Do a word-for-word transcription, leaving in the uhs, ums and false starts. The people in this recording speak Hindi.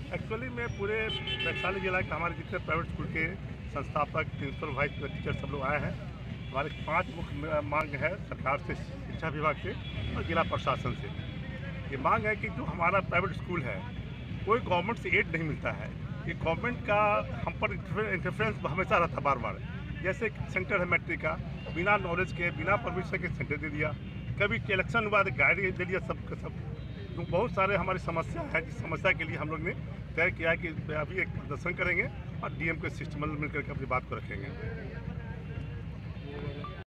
एक्चुअली मैं पूरे वैशाली जिला के हमारे जितने प्राइवेट स्कूल के संस्थापक प्रिंसिपल वाइस टीचर सब लोग आए हैं। हमारे पांच मुख्य मांग है सरकार से, शिक्षा विभाग से और जिला प्रशासन से। ये मांग है कि जो हमारा प्राइवेट स्कूल है, कोई गवर्नमेंट से एड नहीं मिलता है। ये गवर्नमेंट का हम पर इंटरफेरेंस हमेशा रहता बार बार। जैसे सेंटर है मैट्रिक का, बिना नॉलेज के बिना परमिशन के सेंटर दे दिया, कभी इलेक्शन हुआ तो गाड़ी दे दिया सब सब। तो बहुत सारे हमारी समस्या है, जिस समस्या के लिए हम लोग ने तय किया है कि अभी एक प्रदर्शन करेंगे और डीएम के सिस्टम मिलकर के अपनी बात को रखेंगे।